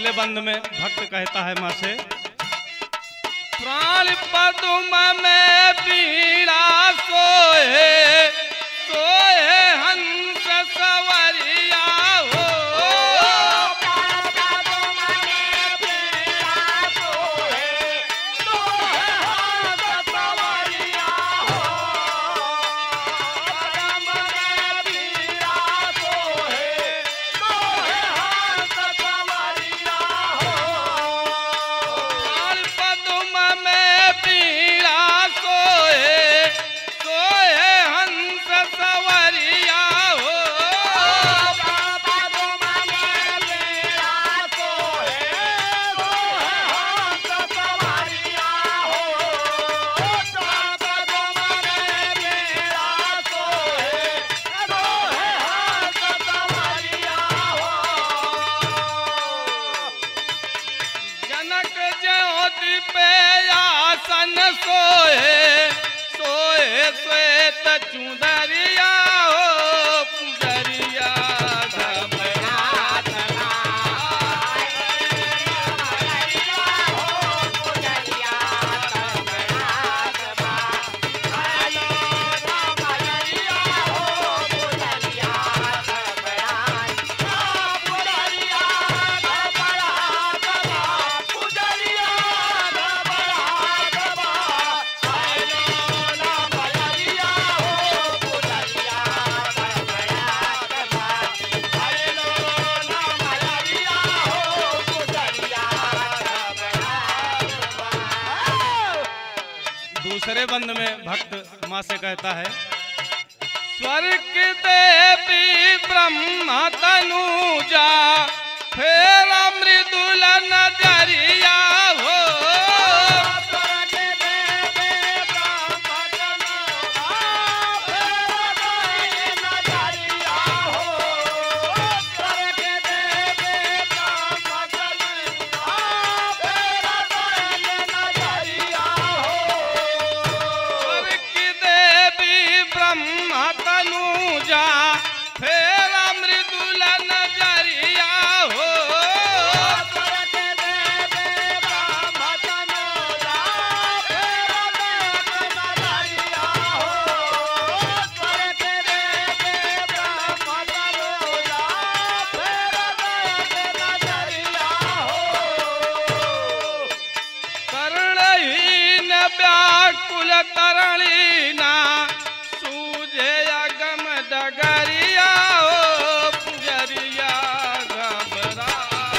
अगले बंद में भक्त कहता है माँ से, प्राण पद्म में पीड़ा सोए सोए हंस सवरिया हो। सोए सोए श्वेत चुंदरिया हो पुजरिया दूसरे बंद में भक्त माँ से कहता है, स्वर्ग देवी ब्रह्म तनुजा फेरा मृदुल नजरिया हो। व्याकुल तरणीना सूझे अगम डगरिया हो पुजरिया घबरा।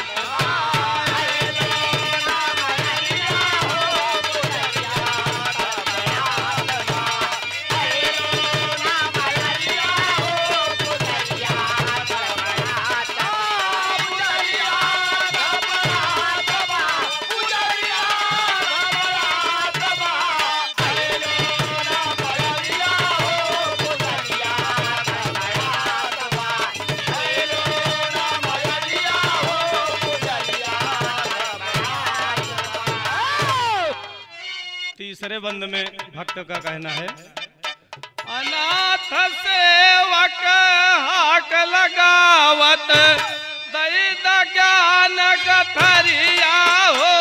तीसरे बंद में भक्त का कहना है, अनाथ सेवक हाक लगावत दैद ज्ञान गठरिया हो।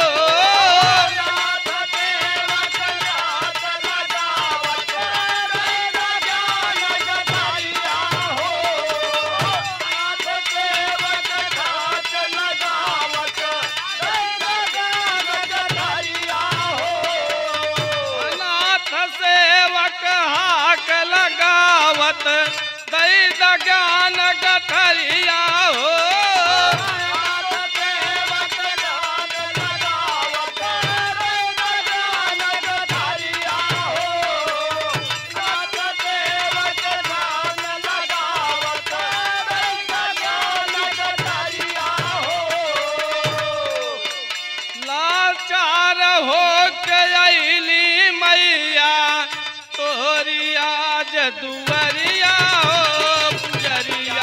दैद ज्ञान गठरिया हो। लाचार हो के अइली मैया तोरी आज दुआरिया हो पुजरिया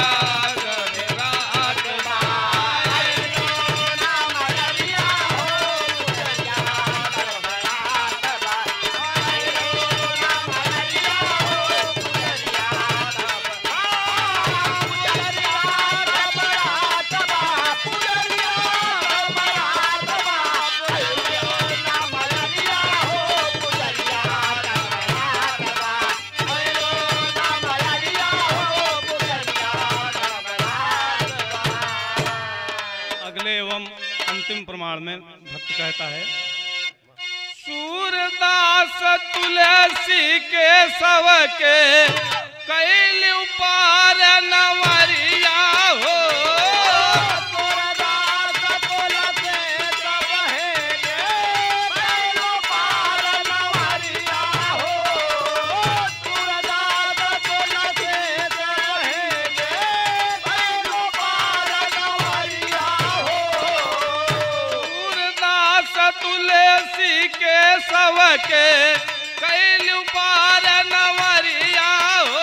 में भक्त कहता है, सूरदास तुलसी के सब के कैल पार नवरिया हो। तुलसी के सब के कैल पार नवरिया हो।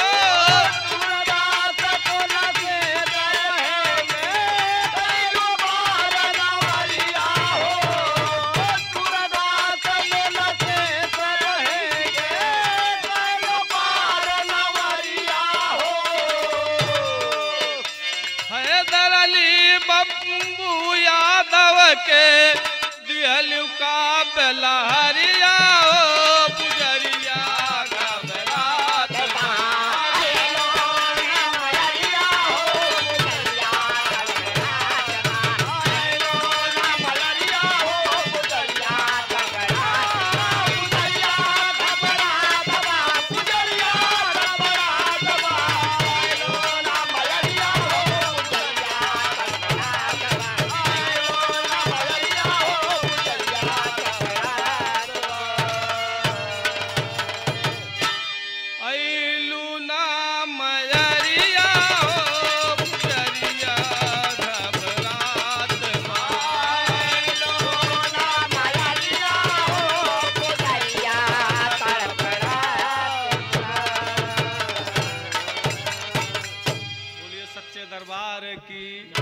हैदर अली बब्बू यादव के का बलहरिया हो पुजरिया का बलात दरबार की